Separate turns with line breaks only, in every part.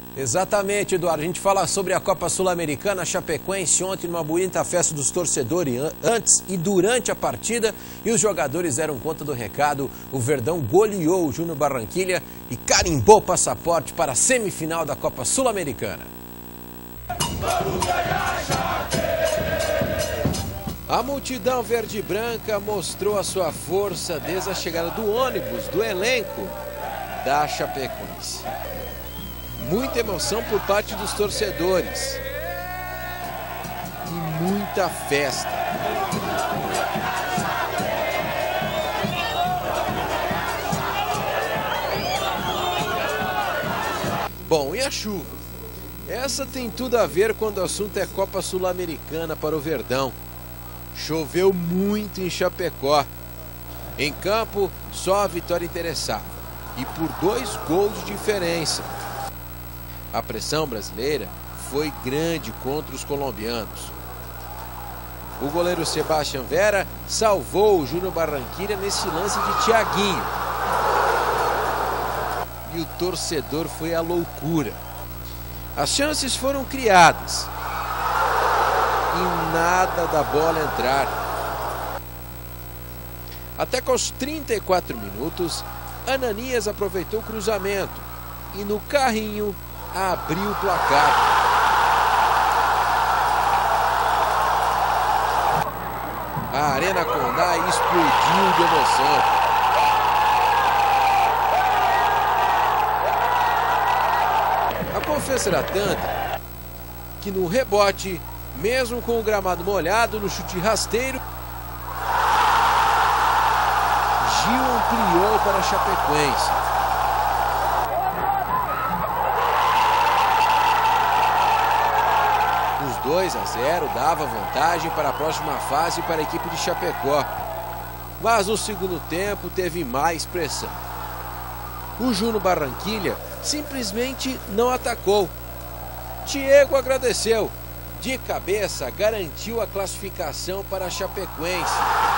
Exatamente, Eduardo. A gente fala sobre a Copa Sul-Americana. A Chapecoense ontem numa bonita festa dos torcedores antes e durante a partida, e os jogadores deram conta do recado. O Verdão goleou o Júnior Barranquilla e carimbou o passaporte para a semifinal da Copa Sul-Americana. A multidão verde e branca mostrou a sua força desde a chegada do ônibus, do elenco da Chapecoense. Muita emoção por parte dos torcedores e muita festa. Bom, e a chuva? Essa tem tudo a ver quando o assunto é Copa Sul-Americana para o Verdão. Choveu muito em Chapecó. Em campo, só a vitória interessava, e por 2 gols de diferença. A pressão brasileira foi grande contra os colombianos. O goleiro Sebastián Vera salvou o Júnior Barranquilla nesse lance de Thiaguinho. E o torcedor foi à loucura. As chances foram criadas e nada da bola entrar. Até que aos 34 minutos, Ananias aproveitou o cruzamento e no carrinho abriu o placar. A Arena Condá explodiu de emoção. A confiança era tanta que no rebote, mesmo com o gramado molhado, no chute rasteiro, Gil ampliou para a Chapecoense. Os 2-0 dava vantagem para a próxima fase para a equipe de Chapecó. Mas no segundo tempo teve mais pressão. O Júnior Barranquilla simplesmente não atacou. Diego agradeceu. De cabeça, garantiu a classificação para a Chapecoense.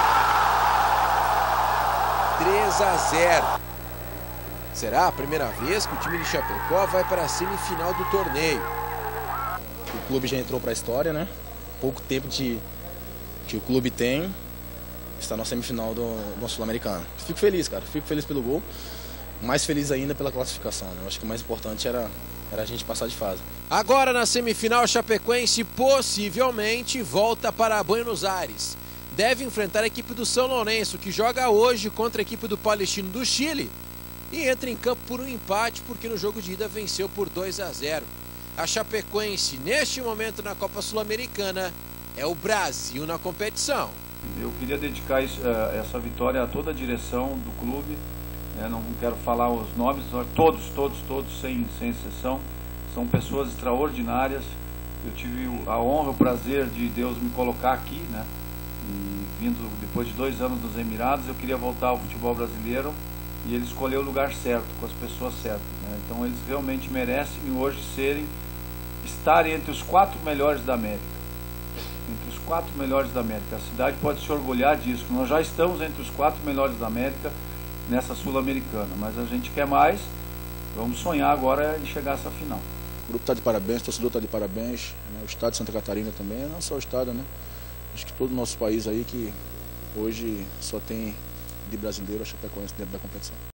3-0. Será a primeira vez que o time de Chapecó vai para a semifinal do torneio.
O clube já entrou para a história, né? Pouco tempo que o clube tem, está na semifinal do Sul-Americano. Fico feliz, cara. Fico feliz pelo gol. Mais feliz ainda pela classificação, né? Eu acho que o mais importante era a gente passar de fase.
Agora na semifinal, a Chapecoense possivelmente volta para Buenos Aires. Deve enfrentar a equipe do São Lourenço, que joga hoje contra a equipe do Palestino do Chile. E entra em campo por um empate, porque no jogo de ida venceu por 2-0. A Chapecoense, neste momento na Copa Sul-Americana, é o Brasil na competição.
Eu queria dedicar essa vitória a toda a direção do clube. Não quero falar os nomes, todos, sem exceção. São pessoas extraordinárias. Eu tive a honra, o prazer de Deus me colocar aqui, né? E vindo depois de 2 anos nos Emirados, eu queria voltar ao futebol brasileiro e ele escolheu o lugar certo, com as pessoas certas, né? Então eles realmente merecem hoje estarem entre os 4 melhores da América. Entre os 4 melhores da América. A cidade pode se orgulhar disso. Nós já estamos entre os 4 melhores da América nessa Sul-Americana, mas a gente quer mais. Vamos sonhar agora em chegar a essa final.
O grupo está de parabéns, o torcedor está de parabéns, né? O estado de Santa Catarina também, não só o estado, né? Acho que todo o nosso país aí que hoje só tem de brasileiro a Chapecoense dentro da competição.